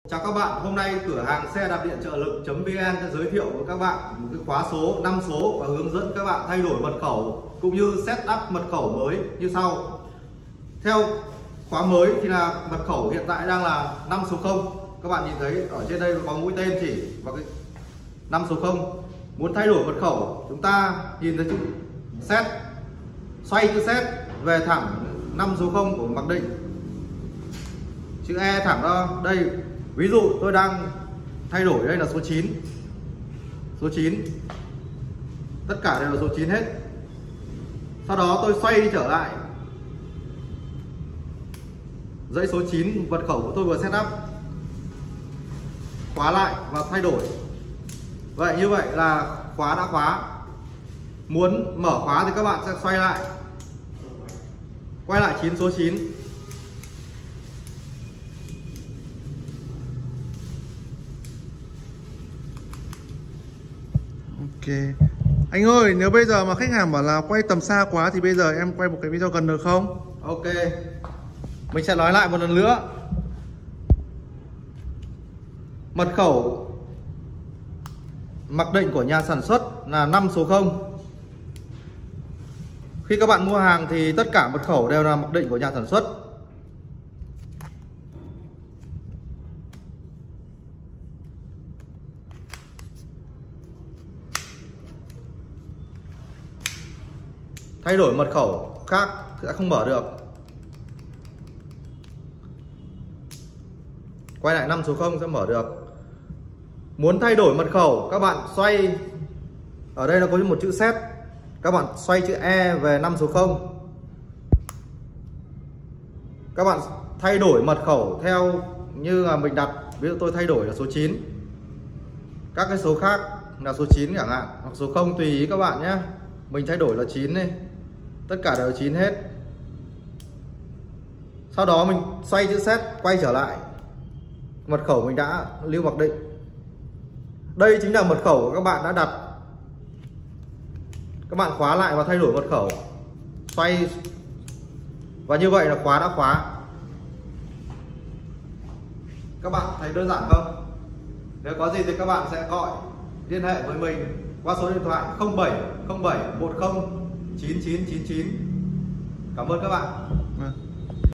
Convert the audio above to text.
Chào các bạn, hôm nay cửa hàng xe đạp điện trợ lực.vn sẽ giới thiệu với các bạn một cái khóa số 5 số và hướng dẫn các bạn thay đổi mật khẩu cũng như setup mật khẩu mới như sau. Theo khóa mới thì là mật khẩu hiện tại đang là 5 số 0. Các bạn nhìn thấy ở trên đây có mũi tên chỉ vào cái 5 số 0. Muốn thay đổi mật khẩu, chúng ta nhìn thấy chữ set, xoay chữ set về thẳng 5 số 0 của mặc định, chữ E thẳng ra đây. Ví dụ tôi đang thay đổi đây là số 9. Số 9. Tất cả đều là số 9 hết. Sau đó tôi xoay đi trở lại dãy số 9 mật khẩu của tôi vừa setup, khóa lại và thay đổi. Vậy như vậy là khóa đã khóa. Muốn mở khóa thì các bạn sẽ xoay lại, quay lại số 9. Ok. Anh ơi, nếu bây giờ mà khách hàng bảo là quay tầm xa quá thì bây giờ em quay một cái video gần được không? Ok. Mình sẽ nói lại một lần nữa. Mật khẩu mặc định của nhà sản xuất là 5 số 0. Khi các bạn mua hàng thì tất cả mật khẩu đều là mặc định của nhà sản xuất. Thay đổi mật khẩu khác sẽ không mở được. Quay lại 5 số 0 sẽ mở được. Muốn thay đổi mật khẩu, các bạn xoay. Ở đây nó có một chữ set. Các bạn xoay chữ E về 5 số 0. Các bạn thay đổi mật khẩu theo như là mình đặt. Ví dụ tôi thay đổi là số 9. Các cái số khác là số 9 chẳng hạn, hoặc số 0 tùy ý các bạn nhé. Mình thay đổi là 9 đây. Tất cả đều 9 hết. Sau đó mình xoay chữ set, quay trở lại mật khẩu mình đã lưu mặc định. Đây chính là mật khẩu của các bạn đã đặt. Các bạn khóa lại và thay đổi mật khẩu, xoay, và như vậy là khóa đã khóa. Các bạn thấy đơn giản không? Nếu có gì thì các bạn sẽ gọi liên hệ với mình qua số điện thoại 0707 10 9999. Cảm ơn các bạn.